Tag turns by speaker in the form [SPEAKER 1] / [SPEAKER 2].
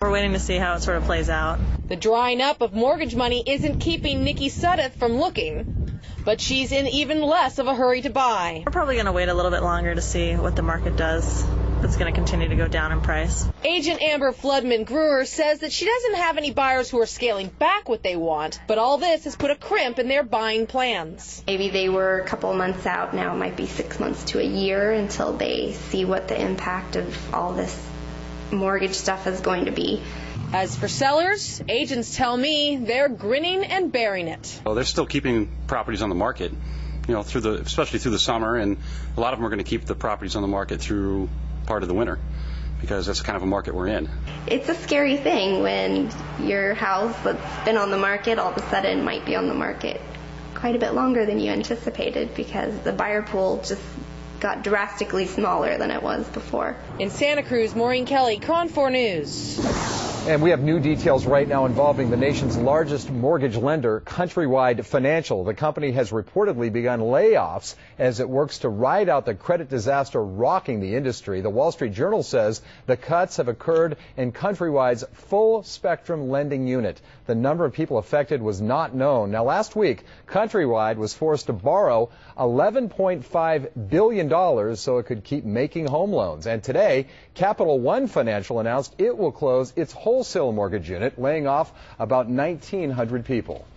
[SPEAKER 1] We're waiting to see how it sort of plays out.
[SPEAKER 2] The drying up of mortgage money isn't keeping Nikki Sudduth from looking, but she's in even less of a hurry to buy.
[SPEAKER 1] We're probably going to wait a little bit longer to see what the market does. It's going to continue to go down in price.
[SPEAKER 2] Agent Amber Floodman Brewer says that she doesn't have any buyers who are scaling back what they want, but all this has put a crimp in their buying plans.
[SPEAKER 3] Maybe they were a couple of months out. Now it might be 6 months to a year until they see what the impact of all this mortgage stuff is going to be.
[SPEAKER 2] As for sellers, agents tell me they're grinning and bearing it.
[SPEAKER 4] Well, they're still keeping properties on the market, especially through the summer, and a lot of them are going to keep the properties on the market through part of the winter, because that's kind of a market we're in.
[SPEAKER 3] It's a scary thing when your house that's been on the market all of a sudden might be on the market quite a bit longer than you anticipated, because the buyer pool just got drastically smaller than it was before.
[SPEAKER 2] In Santa Cruz, Maureen Kelly, KRON 4 News.
[SPEAKER 5] And we have new details right now involving the nation's largest mortgage lender, Countrywide Financial. The company has reportedly begun layoffs as it works to ride out the credit disaster rocking the industry. The Wall Street Journal says the cuts have occurred in Countrywide's full spectrum lending unit. The number of people affected was not known. Now, last week, Countrywide was forced to borrow $11.5 billion so it could keep making home loans. And today, Capital One Financial announced it will close its wholesale mortgage unit, laying off about 1,900 people.